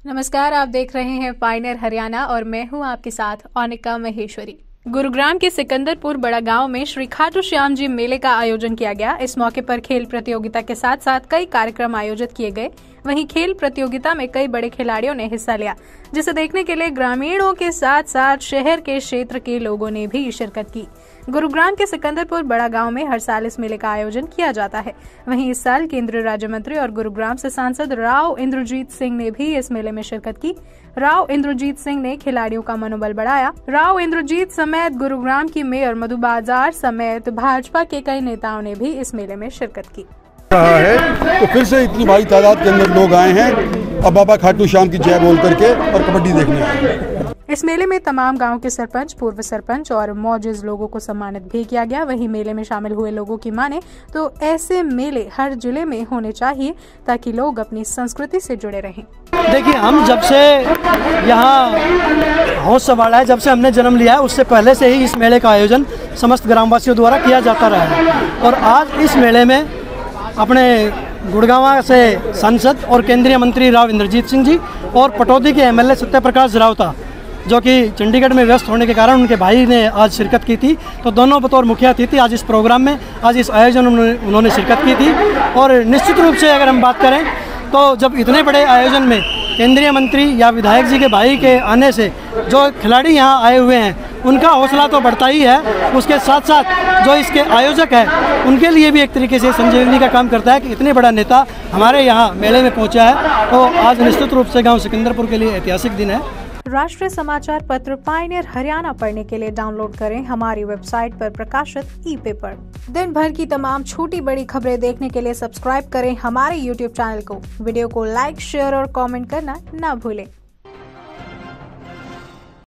नमस्कार, आप देख रहे हैं पायनियर हरियाणा और मैं हूं आपके साथ अनिका महेश्वरी। गुरुग्राम के सिकंदरपुर बड़ा गांव में श्री खाटू श्याम जी मेले का आयोजन किया गया। इस मौके पर खेल प्रतियोगिता के साथ साथ कई कार्यक्रम आयोजित किए गए। वहीं खेल प्रतियोगिता में कई बड़े खिलाड़ियों ने हिस्सा लिया, जिसे देखने के लिए ग्रामीणों के साथ साथ शहर के क्षेत्र के लोगों ने भी शिरकत की। गुरुग्राम के सिकंदरपुर बड़ा गांव में हर साल इस मेले का आयोजन किया जाता है। वहीं इस साल केंद्रीय राज्य मंत्री और गुरुग्राम से सांसद राव इंद्रजीत सिंह ने भी इस मेले में शिरकत की। राव इंद्रजीत सिंह ने खिलाड़ियों का मनोबल बढ़ाया। राव इंद्रजीत समेत गुरुग्राम की मेयर मधु बाजार समेत भाजपा के कई नेताओं ने भी इस मेले में शिरकत की। है तो फिर से इतनी भारी तादाद के अंदर लोग आए हैं अब बाबा खाटू श्याम की जय बोल करके और कबड्डी देखने आए। इस मेले में तमाम गांव के सरपंच, पूर्व सरपंच और मौजूद लोगों को सम्मानित भी किया गया। वहीं मेले में शामिल हुए लोगों की माने तो ऐसे मेले हर जिले में होने चाहिए ताकि लोग अपनी संस्कृति से जुड़े रहें। देखिए, हम जब से यहाँ होश संभाला है, जब से हमने जन्म लिया है, उससे पहले से ही इस मेले का आयोजन समस्त ग्रामवासियों द्वारा किया जाता रहा है। और आज इस मेले में अपने गुड़गांव से सांसद और केंद्रीय मंत्री राव इंद्रजीत सिंह जी और पटौदी के एमएलए सत्यप्रकाश रावता, जो कि चंडीगढ़ में व्यस्त होने के कारण उनके भाई ने आज शिरकत की थी, तो दोनों बतौर मुखिया अतिथि आज इस प्रोग्राम में, आज इस आयोजन में उन्होंने शिरकत की थी। और निश्चित रूप से अगर हम बात करें तो जब इतने बड़े आयोजन में केंद्रीय मंत्री या विधायक जी के भाई के आने से जो खिलाड़ी यहाँ आए हुए हैं उनका हौसला तो बढ़ता ही है, उसके साथ साथ जो इसके आयोजक हैं उनके लिए भी एक तरीके से संजीवनी का काम करता है कि इतने बड़ा नेता हमारे यहाँ मेले में पहुँचा है। तो आज निश्चित रूप से गाँव सिकंदरपुर के लिए ऐतिहासिक दिन है। राष्ट्रीय समाचार पत्र पायनियर हरियाणा पढ़ने के लिए डाउनलोड करें हमारी वेबसाइट पर प्रकाशित ई-पेपर। दिन भर की तमाम छोटी बड़ी खबरें देखने के लिए सब्सक्राइब करें हमारे YouTube चैनल को। वीडियो को लाइक, शेयर और कमेंट करना ना भूलें।